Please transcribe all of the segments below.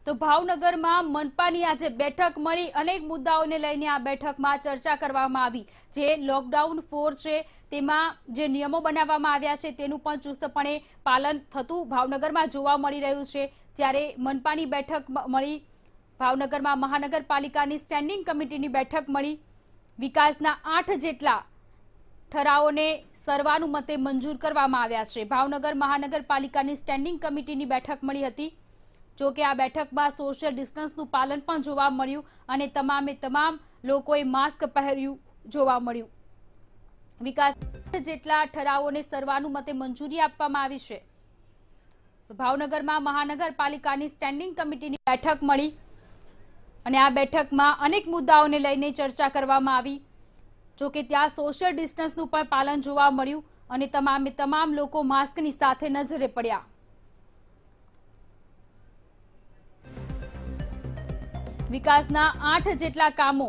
તો ભાવનગરમાં મનપાની આજે બેઠક મળી અનેક મુદ્દાઓને લઈને આ બેઠકમાં ચર્ચા કરવામાં આવી। જે લોકડાઉન 4 છે તેમાં જે નિયમો બનાવવામાં આવ્યા છે તેનું પણ ચુસ્તપણે પાલન થતું ભાવનગરમાં જોવા મળી રહ્યું છે। ત્યારે મનપાની બેઠક મળી, ભાવનગરમાં મહાનગરપાલિકાની સ્ટેન્ડિંગ કમિટીની બેઠક મળી, વિકાસના 8 જેટલા ઠરાવોને સર્વાનુમતે મંજૂર કરવામાં આવ્યા છે। ભાવનગર મહાનગરપાલિકાની સ્ટેન્ડિંગ કમિટીની બેઠક મળી હતી। જો કે આ બેઠકમાં સોશિયલ ડિસ્ટન્સનું પાલન પણ જોવા મળ્યું અને તમામે તમામ લોકોએ માસ્ક પહેર્યું જોવા મળ્યું। વિકાસ જેટલા ઠરાવોને સર્વાનુમતે મંજૂરી આપવામાં આવી છે। ભાવનગરમાં મહાનગરપાલિકાની સ્ટેન્ડિંગ કમિટીની બેઠક મળી અને આ બેઠકમાં અનેક મુદ્દાઓને લઈને ચર્ચા કરવામાં આવી। જો કે ત્યાં સોશિયલ ડિસ્ટન્સનું પણ પાલન જોવા મળ્યું અને તમામે તમામ લોકો માસ્કની સાથે નજરે પડ્યા। વિકાસના 8 જેટલા કામો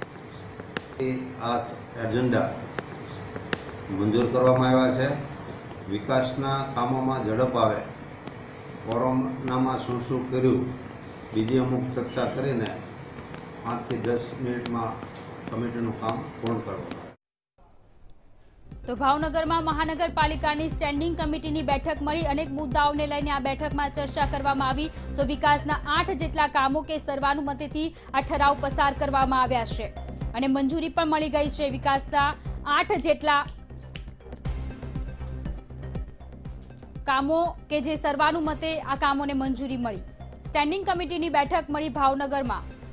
આ એજન્ડા મંજૂર કરવામાં આવ્યા છે। વિકાસના કામોમાં ઝડપ આવે, કોરોનામાં શું શું કર્યું, બીજી અમુક ચર્ચા કરીને 5 થી 10 મિનિટમાં કમિટીનું કામ પૂર્ણ કરવામાં આવે। તો ભાવનગરમાં મહાનગરપાલિકાની સ્ટેન્ડિંગ કમિટીની બેઠક મળી, અનેક મુદ્દાઓને લઈને આ બેઠકમાં ચર્ચા કરવામાં આવી। તો વિકાસના 8 જેટલા કામો કે સર્વાનુમતેથી આ ઠરાવ પસાર કરવામાં આવ્યા છે અને મંજૂરી પણ મળી ગઈ છે। વિકાસના 8 જેટલા કામો કે જે સર્વાનુમતે આ કામોને મંજૂરી મળી। સ્ટેન્ડિંગ કમિટીની બેઠક મળી ભાવનગરમાં।